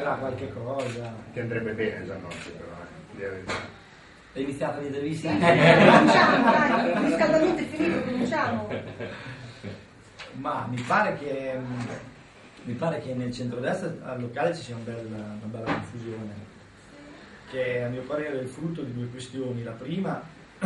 succederà qualche cosa. Ti andrebbe bene Giannotti però, di verità. È iniziata l'intervista? Cominciamo, dai, il riscaldamento è finito, cominciamo. Ma mi pare che nel centrodestra al locale ci sia una bella confusione, che a mio parere è il frutto di due questioni. La prima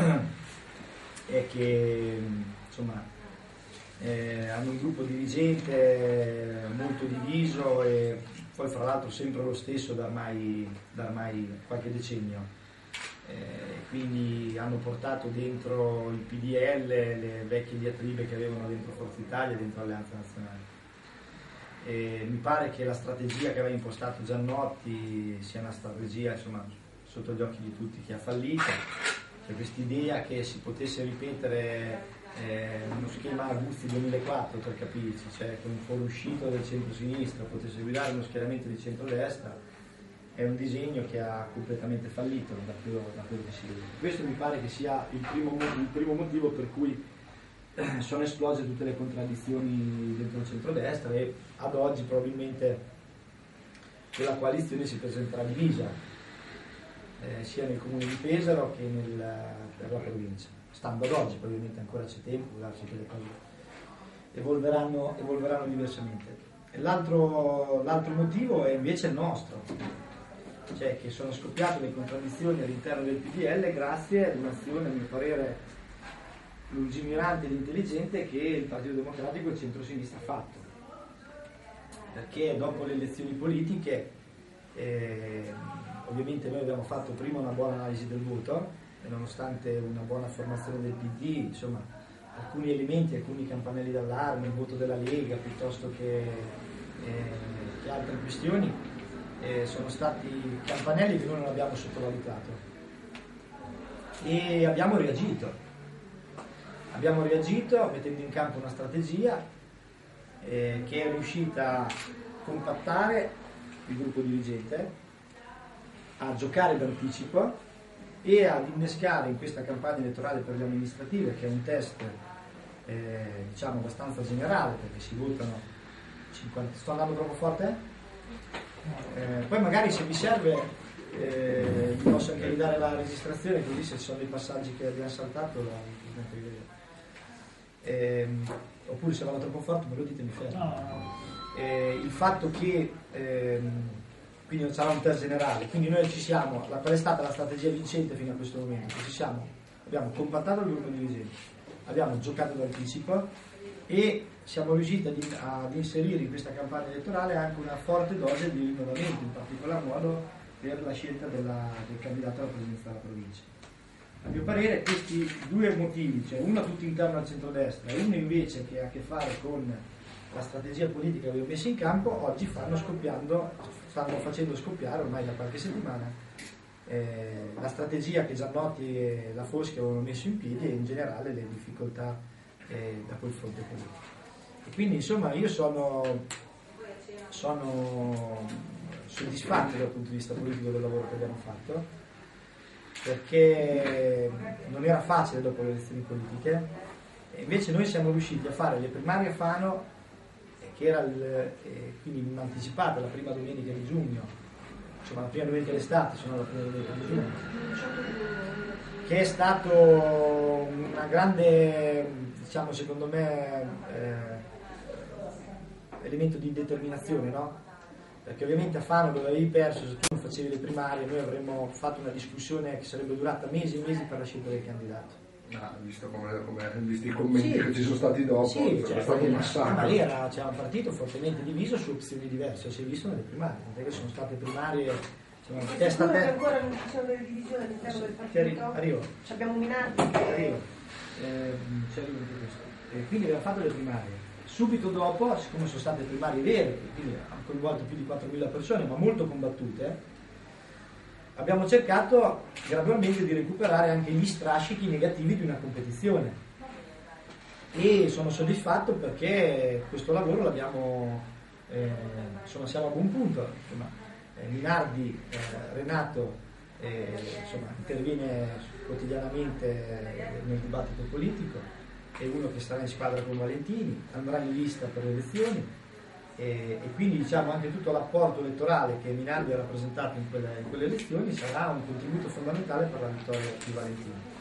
è che insomma hanno un gruppo dirigente molto diviso e poi fra l'altro sempre lo stesso da ormai qualche decennio. Quindi hanno portato dentro il PDL le vecchie diatribe che avevano dentro Forza Italia e dentro Alleanza Nazionale. Mi pare che la strategia che aveva impostato Giannotti sia una strategia insomma sotto gli occhi di tutti che ha fallito. C'è quest'idea che si potesse ripetere uno schema Aguzzi 2004 per capirci, cioè che un fuoriuscito del centro-sinistra potesse guidare uno schieramento di centrodestra. È un disegno che ha completamente fallito da quello che si vede. Questo mi pare che sia il primo motivo per cui sono esplose tutte le contraddizioni dentro il centrodestra e ad oggi probabilmente quella coalizione si presenterà divisa sia nel comune di Pesaro che per la provincia. Stando ad oggi, poi ovviamente ancora c'è tempo, può darsi che le cose evolveranno diversamente. L'altro motivo è invece il nostro. Cioè che sono scoppiate le contraddizioni all'interno del PDL grazie ad un'azione, a mio parere, lungimirante ed intelligente che il Partito Democratico e il centro-sinistra ha fatto. Perché dopo le elezioni politiche, ovviamente noi abbiamo fatto prima una buona analisi del voto, e nonostante una buona formazione del PD, insomma, alcuni elementi, alcuni campanelli d'allarme, il voto della Lega piuttosto che altre questioni, sono stati campanelli che noi non abbiamo sottovalutato e abbiamo reagito mettendo in campo una strategia che è riuscita a compattare il gruppo dirigente, a giocare d'anticipo e ad innescare in questa campagna elettorale per le amministrative, che è un test diciamo abbastanza generale perché si votano 50. Sto andando troppo forte? Poi magari se vi serve vi posso anche ridare la registrazione, così se ci sono dei passaggi che abbiamo saltato oppure se vado troppo forte me lo dite, mi fermo. Il fatto che quindi non sarà un test generale, quindi noi ci siamo, qual è stata la strategia vincente fino a questo momento? Abbiamo compattato il gruppo dirigente, abbiamo giocato d'anticipo e siamo riusciti ad inserire in questa campagna elettorale anche una forte dose di rinnovamento, in particolar modo per la scelta del candidato alla presidenza della provincia. A mio parere questi due motivi, cioè uno tutto interno al centrodestra e uno invece che ha a che fare con la strategia politica che abbiamo messo in campo, oggi stanno facendo scoppiare ormai da qualche settimana la strategia che Giannotti e la Foschi avevano messo in piedi e in generale le difficoltà da quel fronte politico. E quindi insomma io sono soddisfatto dal punto di vista politico del lavoro che abbiamo fatto, perché non era facile dopo le elezioni politiche e invece noi siamo riusciti a fare le primarie a Fano, che era quindi anticipata la prima domenica di giugno, insomma la prima domenica d'estate, sono la prima domenica di giugno, che è stato una grande, diciamo secondo me, elemento di determinazione, no? Perché ovviamente a Fano dove avevi perso, se tu non facevi le primarie, noi avremmo fatto una discussione che sarebbe durata mesi e mesi per la scelta del candidato. Ma visto i commenti che ci sono stati dopo, è stato un massacro. Ma lì c'era un partito fortemente diviso su opzioni diverse, si è visto nelle primarie, perché sono state primarie. Testa a testa. Ancora non ci sono delle divisioni all'interno del partito? Arrivo. Ci abbiamo minati. Arrivo. Ci arrivo anche questo. Quindi abbiamo fatto le primarie. Subito dopo, siccome sono state primarie vere, quindi hanno coinvolto più di 4.000 persone, ma molto combattute, abbiamo cercato gradualmente di recuperare anche gli strascichi negativi di una competizione. E sono soddisfatto perché questo lavoro l'abbiamo, siamo a buon punto. Minardi, Renato interviene quotidianamente nel dibattito politico, è uno che starà in squadra con Valentini, andrà in lista per le elezioni e quindi diciamo anche tutto l'apporto elettorale che Minardi ha rappresentato in quelle elezioni sarà un contributo fondamentale per la vittoria di Valentino.